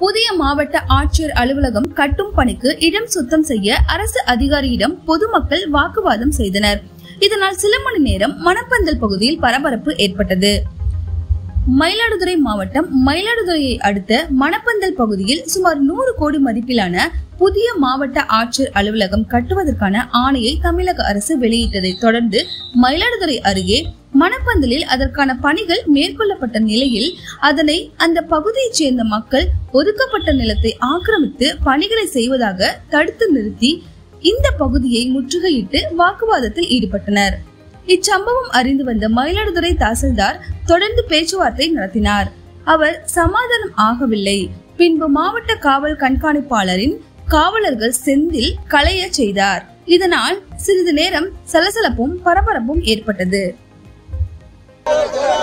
புதிய மாவட்ட ஆட்சியர் அலுவலகம் கட்டும் பணிக்கு இடம் சுத்தம் செய்ய அரசு அதிகாரியிடம் பொதுமக்கள் வாக்குவாதம் செய்தனர். இதனால் சில மணி நேரம் மணப்பந்தல் பகுதியில் பரபரப்பு ஏற்பட்டது. மயிலாடுதுறை மாவட்டம் மயிலாடுதுறையை அடுத்த மணப்பந்தல் பகுதியில் சுமார் 100 கோடி மதிப்பிலான புதிய மாவட்ட ஆட்சியர் அலுவலகம் கட்டுவதற்கான ஆணையை தமிழக அரசு வெளியிட்டதை தொடர்ந்து மயிலாடுதுறை அருகே மணப்பந்தலில் அதற்கான பணிகள் மேற்கொள்ளப்பட்ட நிலையில் அதனை அந்த பகுதியைச் சேர்ந்த மக்கள் ஒதுக்கப்பட்ட நிலத்தை ஆக்கிரமித்து பணிகளை செய்வதாக தடுத்து நிறுத்தி இந்த பகுதியை முற்றுகையிட்டு வாக்குவாதத்தில் ஈடுபட்டனர். இச்சம்பவம் அறிந்து வந்த மயிலாடுதுறை தாசில்தார் தொடர்ந்து பேச்சுவார்த்தை நடத்தினார். அவர் சமாதானம் ஆகவில்லை. பின்பு மாவட்ட காவல் கண்காணிப்பாளரின் காவலர்கள் செந்தில் களைய செய்தார். இதனால் சிறிது நேரம் சலசலப்பும் பரபரப்பும் ஏற்பட்டது.